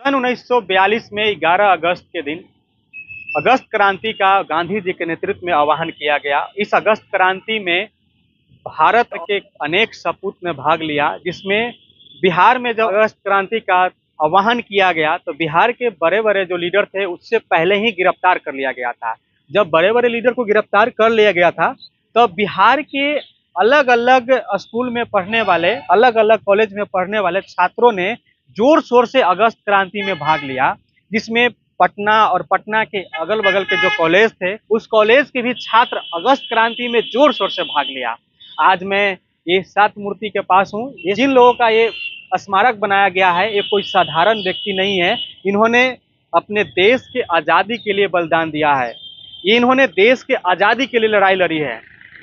सन 1942 में 11 अगस्त के दिन अगस्त क्रांति का गांधी जी के नेतृत्व में आह्वान किया गया। इस अगस्त क्रांति में भारत के अनेक सपूत ने भाग लिया, जिसमें बिहार में जब अगस्त क्रांति का आह्वान किया गया तो बिहार के बड़े बड़े जो लीडर थे उससे पहले ही गिरफ्तार कर लिया गया था। जब बड़े बड़े लीडर को गिरफ्तार कर लिया गया था तो बिहार के अलग अलग स्कूल में पढ़ने वाले, अलग अलग कॉलेज में पढ़ने वाले छात्रों ने जोर शोर से अगस्त क्रांति में भाग लिया, जिसमें पटना और पटना के अगल बगल के जो कॉलेज थे उस कॉलेज के भी छात्र अगस्त क्रांति में जोर शोर से भाग लिया। आज मैं ये सात मूर्ति के पास हूँ। ये जिन लोगों का ये स्मारक बनाया गया है ये कोई साधारण व्यक्ति नहीं है। इन्होंने अपने देश के आज़ादी के लिए बलिदान दिया है। ये इन्होंने देश के आज़ादी के लिए लड़ाई लड़ी है।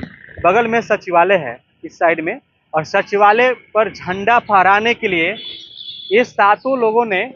बगल में सचिवालय है इस साइड में, और सचिवालय पर झंडा फहराने के लिए ये सातों लोगों ने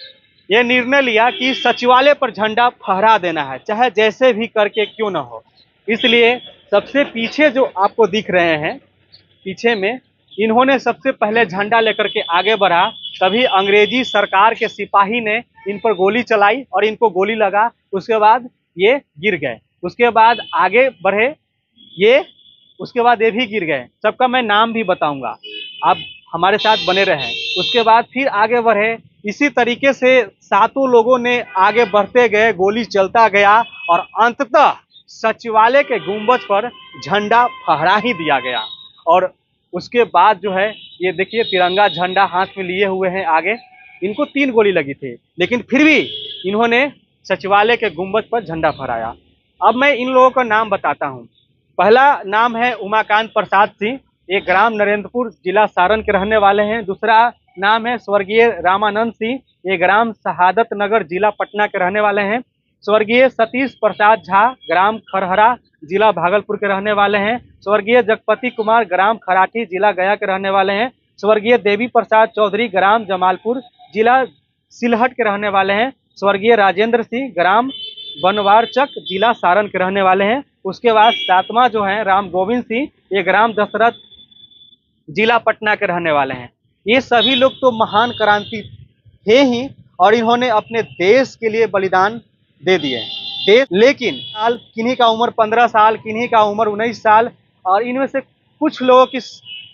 ये निर्णय लिया कि सचिवालय पर झंडा फहरा देना है, चाहे जैसे भी करके क्यों ना हो। इसलिए सबसे पीछे जो आपको दिख रहे हैं पीछे में, इन्होंने सबसे पहले झंडा लेकर के आगे बढ़ा। तभी अंग्रेजी सरकार के सिपाही ने इन पर गोली चलाई और इनको गोली लगा। उसके बाद ये गिर गए। उसके बाद आगे बढ़े ये, उसके बाद ये भी गिर गए। सबका मैं नाम भी बताऊंगा, आप हमारे साथ बने रहें। उसके बाद फिर आगे बढ़े। इसी तरीके से सातों लोगों ने आगे बढ़ते गए, गोली चलता गया और अंततः सचिवालय के गुंबद पर झंडा फहरा ही दिया गया। और उसके बाद जो है ये देखिए तिरंगा झंडा हाथ में लिए हुए हैं आगे। इनको 3 गोली लगी थी लेकिन फिर भी इन्होंने सचिवालय के गुंबद पर झंडा फहराया। अब मैं इन लोगों का नाम बताता हूँ। पहला नाम है उमाकांत प्रसाद सिंह, ये ग्राम नरेंद्रपुर जिला सारण के रहने वाले हैं। दूसरा नाम है स्वर्गीय रामानंद सिंह, ये ग्राम शहादत नगर जिला पटना के रहने वाले हैं। स्वर्गीय सतीश प्रसाद झा ग्राम खरहरा जिला भागलपुर के रहने वाले हैं। स्वर्गीय जगपति कुमार ग्राम खराठी जिला गया के रहने वाले हैं। स्वर्गीय देवी प्रसाद चौधरी ग्राम जमालपुर जिला सिलहट के रहने वाले हैं। स्वर्गीय राजेंद्र सिंह ग्राम बनवारचक जिला सारण के रहने वाले हैं। उसके बाद सातवां जो है राम गोविंद सिंह, ये ग्राम दशरथ जिला पटना के रहने वाले हैं। ये सभी लोग तो महान क्रांति थे ही और इन्होंने अपने देश के लिए बलिदान दे दिए। लेकिन किन्हीं का उम्र 15 साल, किन्हीं का उम्र 19 साल, और इनमें से कुछ लोगों की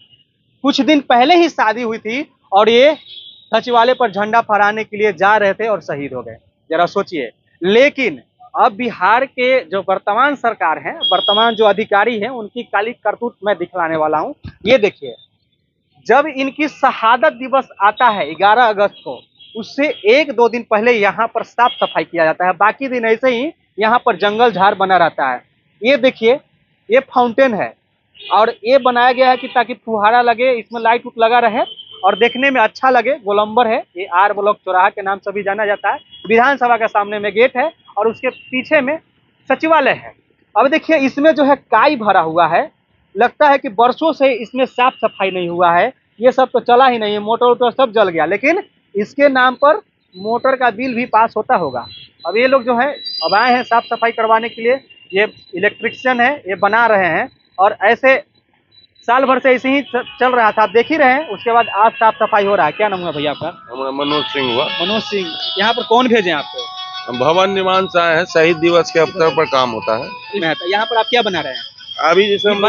कुछ दिन पहले ही शादी हुई थी और ये सचिवालय पर झंडा फहराने के लिए जा रहे थे और शहीद हो गए। जरा सोचिए। लेकिन अब बिहार के जो वर्तमान सरकार है, वर्तमान जो अधिकारी हैं, उनकी काली करतूत मैं दिखलाने वाला हूँ। ये देखिए, जब इनकी शहादत दिवस आता है 11 अगस्त को, उससे 1-2 दिन पहले यहाँ पर साफ सफाई किया जाता है। बाकी दिन ऐसे ही यहाँ पर जंगल झाड़ बना रहता है। ये देखिए, ये फाउंटेन है और ये बनाया गया है कि ताकि फुहारा लगे, इसमें लाइट उट लगा रहे और देखने में अच्छा लगे। गोलंबर है, ये आर ब्लॉक चौराहा के नाम से भी जाना जाता है। विधानसभा के सामने में गेट है और उसके पीछे में सचिवालय है। अब देखिए, इसमें जो है काई भरा हुआ है। लगता है कि वर्षों से इसमें साफ सफाई नहीं हुआ है। ये सब तो चला ही नहीं है, मोटर वोटर सब जल गया। लेकिन इसके नाम पर मोटर का बिल भी पास होता होगा। अब ये लोग जो है अब आए हैं साफ सफाई करवाने के लिए। ये इलेक्ट्रिशियन है, ये बना रहे हैं और ऐसे साल भर से ऐसे ही चल रहा था, आप देख ही रहे हैं। उसके बाद आज साफ सफाई हो रहा है। क्या नाम है भैया आपका? हमारा मनोज सिंह हुआ। मनोज सिंह, यहाँ पर कौन भेजे आपको? हम भवन निर्माण से आए हैं, शहीद दिवस के अवसर पर काम होता है। यहाँ पर आप क्या बना रहे हैं? अभी जैसे हम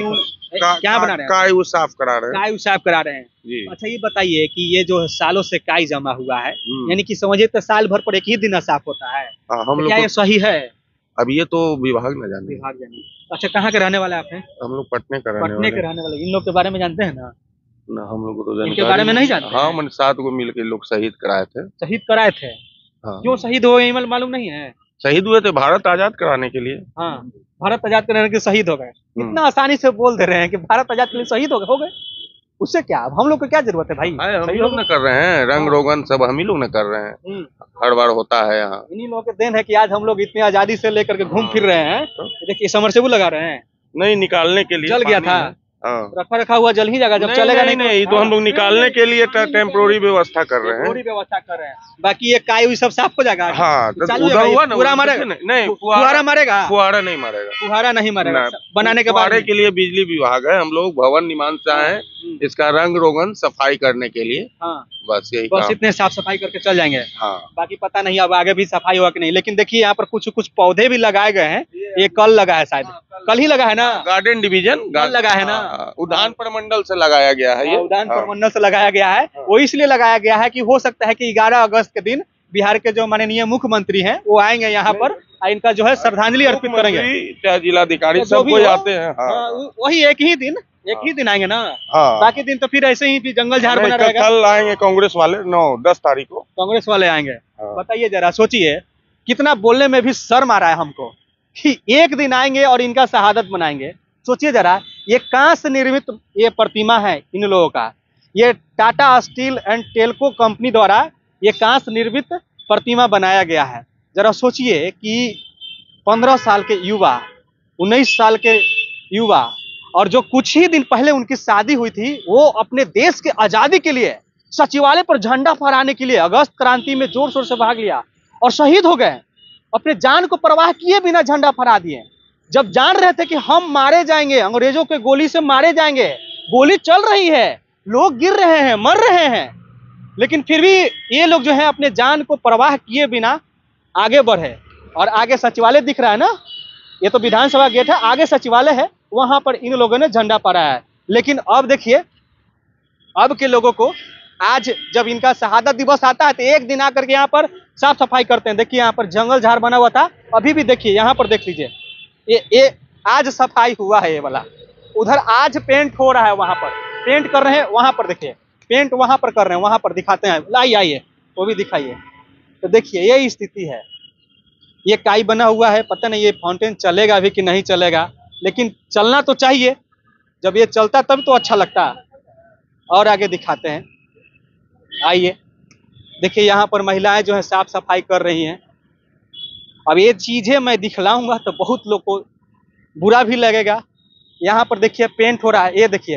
क्या बना रहे हैं? काई साफ करा रहे हैं। काई साफ करा रहे हैं जी। अच्छा, ये बताइए कि ये जो सालों से काई जमा हुआ है, यानी कि समझिए तो साल भर पर एक ही दिन साफ होता है। हम लोग, क्या ये सही है? अब ये तो विभाग न जाने। विभाग जाने। अच्छा, कहाँ के रहने वाले आप हैं? हम लोग पटने के रहने वाले। इन लोग के बारे में जानते हैं ना? हम लोग को तो इनके बारे में नहीं जानते। हाँ, मैंने 7 को मिल के लोग शहीद कराए थे। शहीद कराए थे? हाँ। क्यों शहीद हुए मालूम नहीं है? शहीद हुए थे भारत आजाद कराने के लिए। हाँ, भारत आजाद कराने के शहीद हो गए। इतना आसानी से बोल दे रहे हैं कि भारत आजाद के लिए शहीद हो गए। उससे क्या, अब हम लोग को क्या जरूरत है भाई? हम लोग न कर रहे हैं, रंग रोगन सब हम ही लोग न कर रहे हैं। हर बार होता है यहाँ। इन्हीं लोगों के देन है कि आज हम लोग इतनी आजादी से लेकर के घूम फिर रहे हैं। देखिए, समरसेबुल लगा रहे हैं। नहीं, निकालने के लिए जल गया था। हाँ। रखा रखा हुआ जल ही जाएगा जब चलेगा नहीं, तो हम लोग निकालने के लिए टेम्पोररी व्यवस्था कर रहे हैं। व्यवस्था कर रहे हैं, बाकी ये काई उई सब साफ हो जाएगा। हाँ, तो चालू उधर हुआ ना, पूरा मारेगा नहीं, फुहारा मारेगा, फुहारा नहीं मारेगा, फुहारा नहीं मारेगा बनाने के बाद। फुहारे के लिए बिजली विभाग है, हम लोग भवन निर्माण से आए हैं इसका रंग रोगन सफाई करने के लिए। हाँ, बस यही बस काम। इतने साफ सफाई करके चल जाएंगे। हाँ, बाकी पता नहीं अब आगे भी सफाई होगा कि नहीं। लेकिन देखिए यहाँ पर कुछ कुछ पौधे भी लगाए गए हैं, ये कल लगा है, शायद कल ही लगा है ना, गार्डन डिवीजन लगा है ना, उद्यान प्रमंडल से लगाया गया है। ये उद्यान प्रमंडल से लगाया गया है। वो इसलिए लगाया गया है कि हो सकता है कि 11 अगस्त के दिन बिहार के जो माननीय मुख्यमंत्री हैं वो आएंगे यहाँ पर, इनका जो है श्रद्धांजलि अर्पित करेंगे। चाहे जिलाधिकारी सब कोई आते हैं। वही एक ही दिन आएंगे ना। हाँ, बाकी दिन तो फिर ऐसे ही भी जंगल झाड़ बना रहेगा। कल आएंगे कांग्रेस वाले 9-10 तारीख को कांग्रेस वाले आएंगे। बताइए जरा, सोचिए कितना बोलने में भी शर्म आ रहा है हमको कि एक दिन आएंगे और इनका शहादत मनाएंगे। सोचिए जरा, ये कांस्य निर्मित ये प्रतिमा है इन लोगों का, ये Tata steel and Telco company द्वारा ये कांस्य निर्मित प्रतिमा बनाया गया है। जरा सोचिए कि 15 साल के युवा, 19 साल के युवा, और जो कुछ ही दिन पहले उनकी शादी हुई थी, वो अपने देश के आजादी के लिए सचिवालय पर झंडा फहराने के लिए अगस्त क्रांति में जोर शोर से भाग लिया और शहीद हो गए। अपने जान को परवाह किए बिना झंडा फहरा दिए। जब जान रहे थे कि हम मारे जाएंगे, अंग्रेजों के गोली से मारे जाएंगे, गोली चल रही है, लोग गिर रहे हैं, मर रहे हैं, लेकिन फिर भी ये लोग जो है अपने जान को परवाह किए बिना आगे बढ़े। और आगे सचिवालय दिख रहा है ना, ये तो विधानसभा गेट है, आगे सचिवालय है, वहां पर इन लोगों ने झंडा फहराया है। लेकिन अब देखिए, अब के लोगों को आज जब इनका शहादत दिवस आता है तो एक दिन आकर के यहाँ पर साफ सफाई करते हैं। देखिए यहाँ पर जंगल झाड़ बना हुआ था, अभी भी देखिए यहाँ पर देख लीजिए, ये आज सफाई हुआ है ये वाला। उधर आज पेंट हो रहा है, वहां पर पेंट कर रहे हैं, वहां पर देखिए पेंट वहां पर कर रहे हैं, वहां पर दिखाते हैं, लाइए आइए वो भी दिखाइए। तो देखिए ये स्थिति है, ये काई बना हुआ है, पता नहीं ये फाउंटेन चलेगा भी कि नहीं चलेगा, लेकिन चलना तो चाहिए। जब ये चलता तब तो अच्छा लगता। और आगे दिखाते हैं, आइए देखिए यहाँ पर महिलाएं जो है साफ सफाई कर रही हैं। अब ये चीजें मैं दिखलाऊंगा तो बहुत लोग को बुरा भी लगेगा। यहाँ पर देखिए पेंट हो रहा है, ये देखिए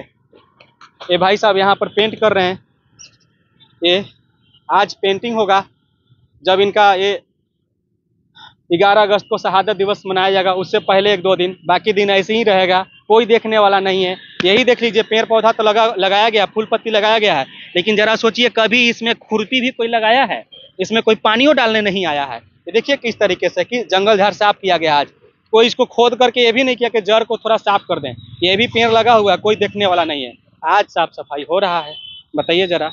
ये भाई साहब यहाँ पर पेंट कर रहे हैं। ये आज पेंटिंग होगा, जब इनका ये 11 अगस्त को शहादत दिवस मनाया जाएगा, उससे पहले 1-2 दिन, बाकी दिन ऐसे ही रहेगा, कोई देखने वाला नहीं है। यही देख लीजिए, पेड़ पौधा तो लगाया गया, फूल पत्ती लगाया गया है, लेकिन जरा सोचिए कभी इसमें खुरपी भी कोई लगाया है? इसमें कोई पानियों डालने नहीं आया है। ये देखिए किस तरीके से कि जंगल झाड़ साफ किया गया। आज कोई इसको खोद करके ये भी नहीं किया कि जड़ को थोड़ा साफ कर दें, ये भी पेड़ लगा हुआ है, कोई देखने वाला नहीं है। आज साफ सफाई हो रहा है। बताइए जरा,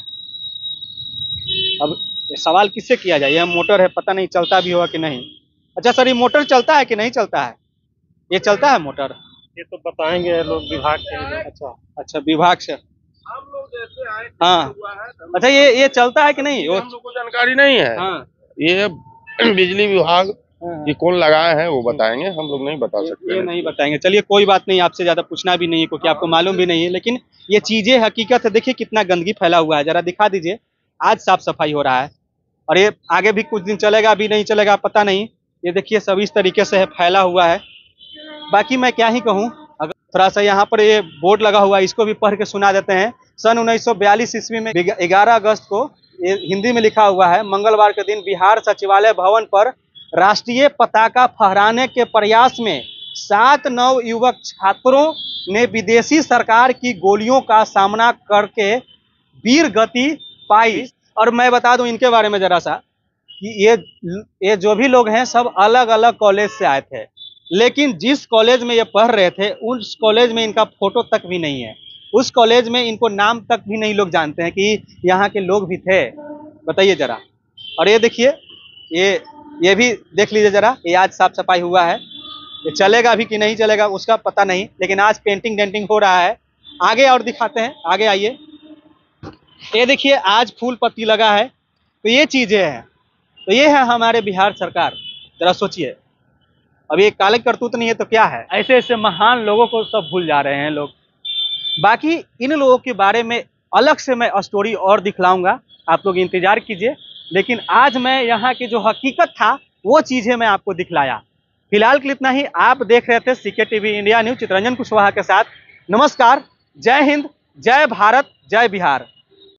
अब सवाल किससे किया जाए? यह मोटर है, पता नहीं चलता भी होगा कि नहीं। अच्छा सर, ये मोटर चलता है कि नहीं चलता है? ये चलता है मोटर? ये तो बताएंगे लोग विभाग के। अच्छा विभाग से। हाँ, अच्छा ये चलता है कि नहीं? हम लोग को जानकारी नहीं है। हाँ, ये बिजली विभाग ये कौन लगाए हैं वो बताएंगे, हम लोग नहीं बता सकते। ये नहीं बताएंगे। चलिए कोई बात नहीं, आपसे ज्यादा पूछना भी नहीं है क्योंकि आपको मालूम भी नहीं है, लेकिन ये चीजें हकीकत है। देखिए कितना गंदगी फैला हुआ है, जरा दिखा दीजिए। आज साफ सफाई हो रहा है और ये आगे भी कुछ दिन चलेगा, अभी नहीं चलेगा पता नहीं। ये देखिए सब इस तरीके से है, फैला हुआ है। बाकी मैं क्या ही कहूँ, अगर थोड़ा सा यहाँ पर ये बोर्ड लगा हुआ है, इसको भी पढ़ के सुना देते हैं। सन 1942 ईस्वी में 11 अगस्त को, ये हिंदी में लिखा हुआ है, मंगलवार के दिन बिहार सचिवालय भवन पर राष्ट्रीय पताका फहराने के प्रयास में 7 नवयुवक छात्रों ने विदेशी सरकार की गोलियों का सामना करके वीर गति पाई। और मैं बता दूं इनके बारे में जरा सा कि ये जो भी लोग हैं सब अलग अलग कॉलेज से आए थे, लेकिन जिस कॉलेज में ये पढ़ रहे थे उस कॉलेज में इनका फोटो तक भी नहीं है, उस कॉलेज में इनको नाम तक भी नहीं लोग जानते हैं कि यहाँ के लोग भी थे। बताइए जरा। और ये देखिए, ये भी देख लीजिए जरा, ये आज साफ सफाई हुआ है। ये चलेगा भी कि नहीं चलेगा उसका पता नहीं, लेकिन आज पेंटिंग डेंटिंग हो रहा है। आगे और दिखाते हैं, आगे आइए। ये देखिए आज फूल पत्ती लगा है। तो ये चीजें हैं, तो ये है हमारे बिहार सरकार। जरा सोचिए, अब ये काले करतूत नहीं है तो क्या है? ऐसे ऐसे महान लोगों को सब भूल जा रहे हैं लोग। बाकी इन लोगों के बारे में अलग से मैं स्टोरी और दिखलाऊंगा, आप लोग इंतजार कीजिए। लेकिन आज मैं यहाँ की जो हकीकत था वो चीजें मैं आपको दिखलाया। फिलहाल के लिए इतना ही। आप देख रहे थे CK TV India news, Chittaranjan Kushwaha के साथ। नमस्कार, जय हिंद, जय भारत, जय बिहार।